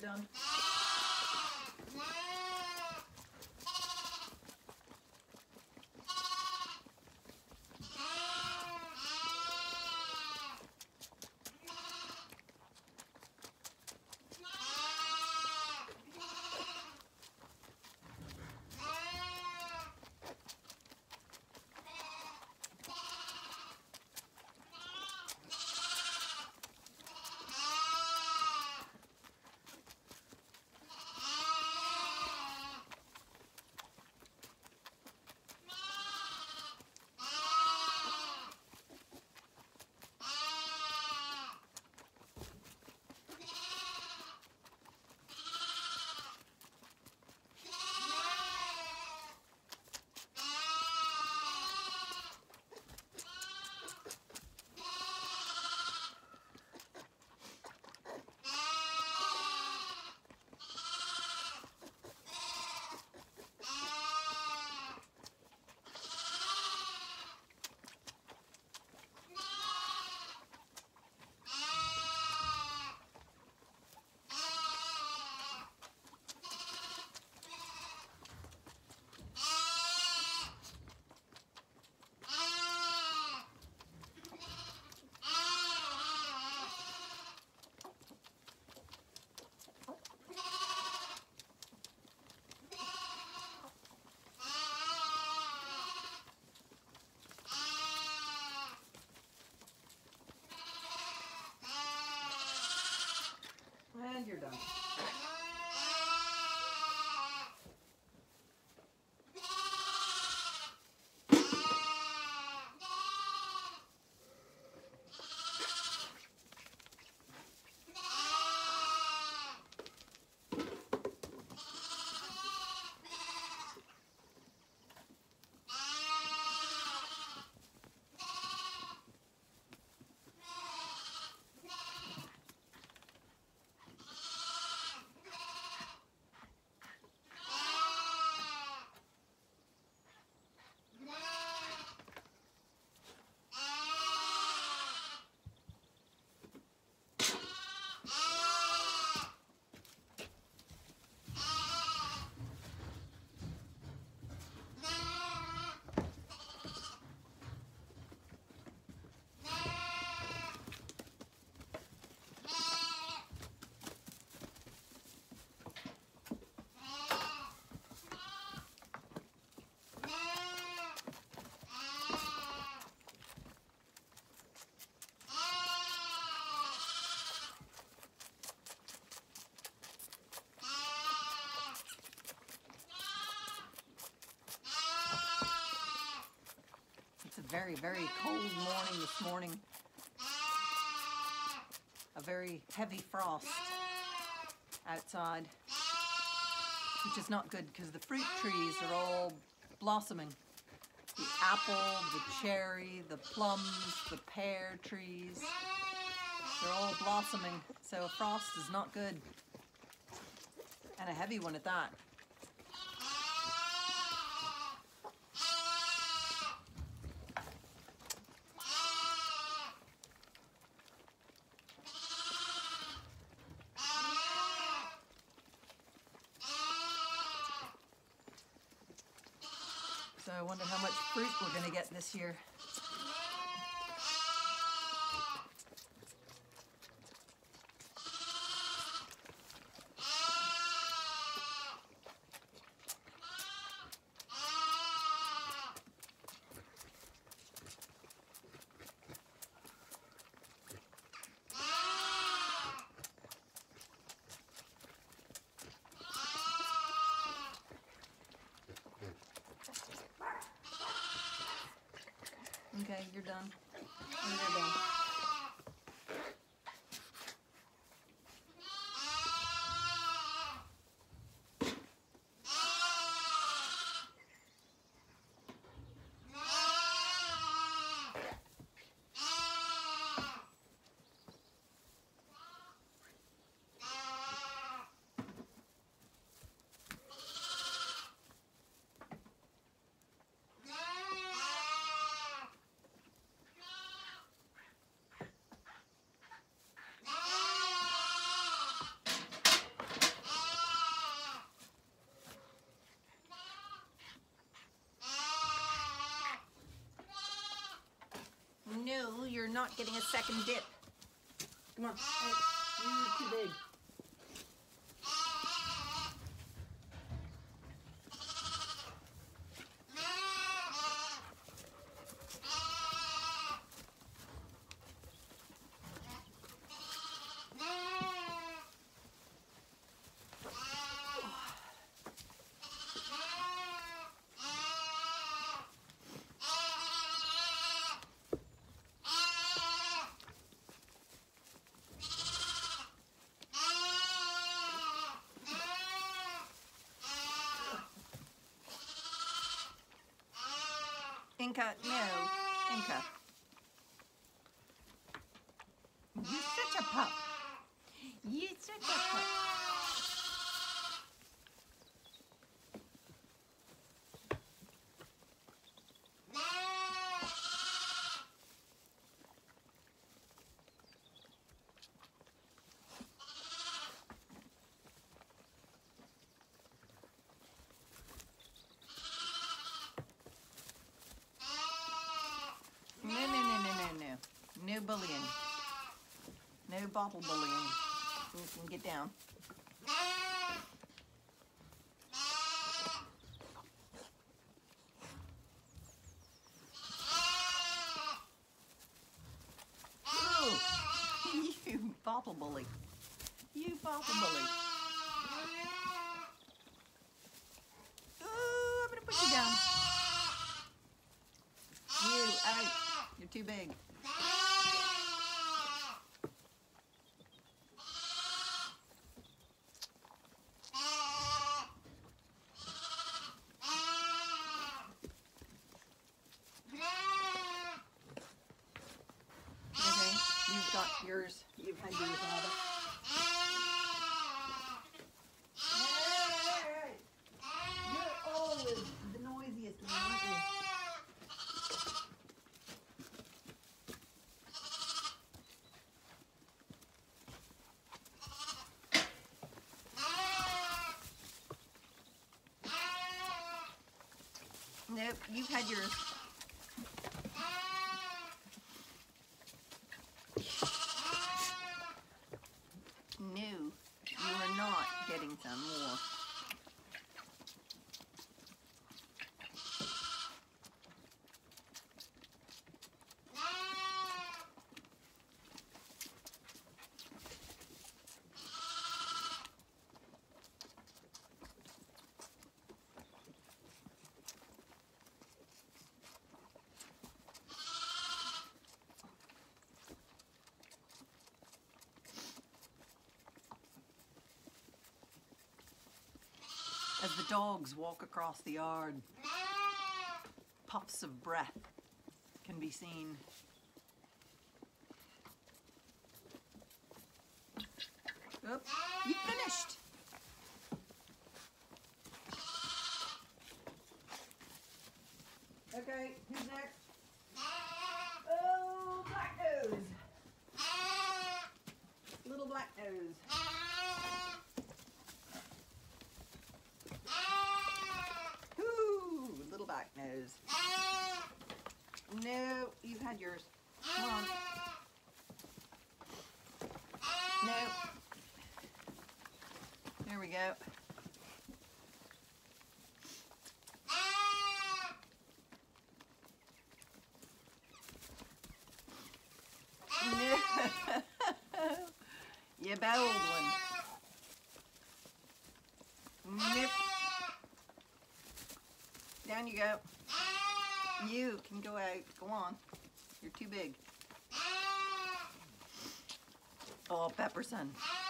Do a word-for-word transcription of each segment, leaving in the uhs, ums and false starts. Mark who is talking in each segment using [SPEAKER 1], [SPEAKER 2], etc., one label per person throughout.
[SPEAKER 1] done. And you're done. Very, very cold morning this morning. A very heavy frost outside, which is not good because the fruit trees are all blossoming. The apple, the cherry, the plums, the pear trees, they're all blossoming. So a frost is not good. And a heavy one at that. So I wonder how much fruit we're going to get this year. Okay, you're done. And you're done. not getting a second dip. Come on. Hey, you're too big. Inca, no, Inca. You're such a pup. You're such a pup. No, no, no, no, no, no. No bullying. No bottle bullying. You can get down. Oh, you bottle bully. You bottle bully. Oh, I'm going to put you down. You, out. You're too big. Okay, you've got yours. You've had yours, Father. You're always the noisiest one, aren't you? Nope, you've had yours. No, you are not getting some more. As the dogs walk across the yard, puffs of breath can be seen. Oop, you finished. Okay, who's next? Oh, Black Nose. Little Black Nose. Ooh, little Black Nose. No, you've had yours. Come on. No. There we go. You bold one. Nip. Down you go. You can go out. Go on. You're too big. Oh, Pepperson.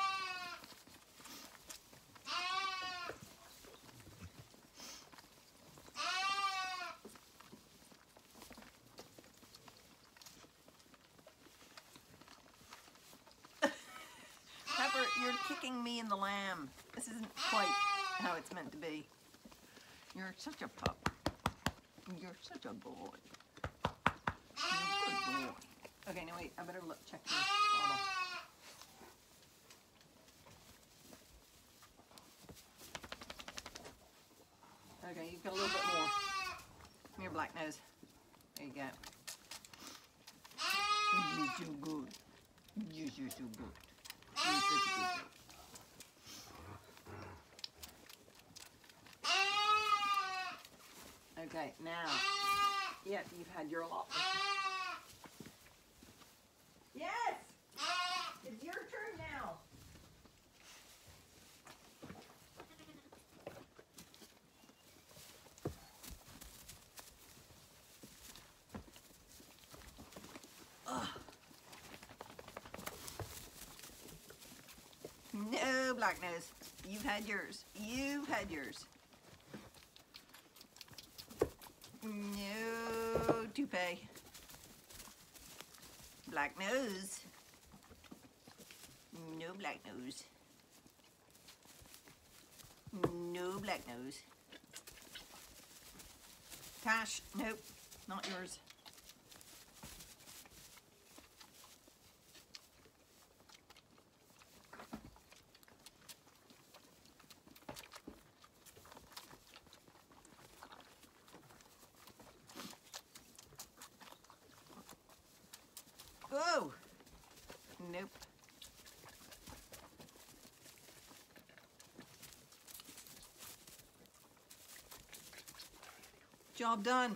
[SPEAKER 1] Pepper, you're kicking me in the lamb. This isn't quite how it's meant to be. You're such a pup. You're such a boy. You're a good boy. Okay, now wait, I better look, check this bottle. Okay, you've got a little bit more. Come here, Black Nose. There you go. You're so good. You're so, so good. You're such a good girl. Okay, now, yep, you've had your allotment. Yes! It's your turn now. Ugh. No, Black Nose. You've had yours. You've had yours. No toupee. Black Nose. No Black Nose. No Black Nose. Tash, nope, not yours. Oh, nope. Job done.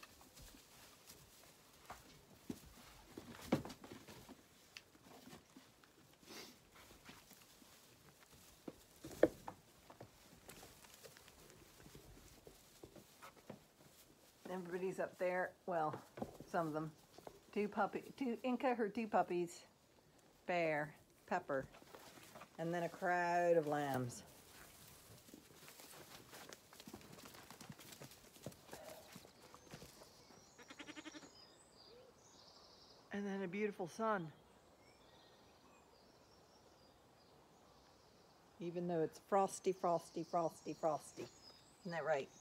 [SPEAKER 1] Everybody's up there. Well, some of them. Two puppy, two Inca, her two puppies, Bear, Pepper, and then a crowd of lambs. And then a beautiful sun. Even though it's frosty, frosty, frosty, frosty. Isn't that right?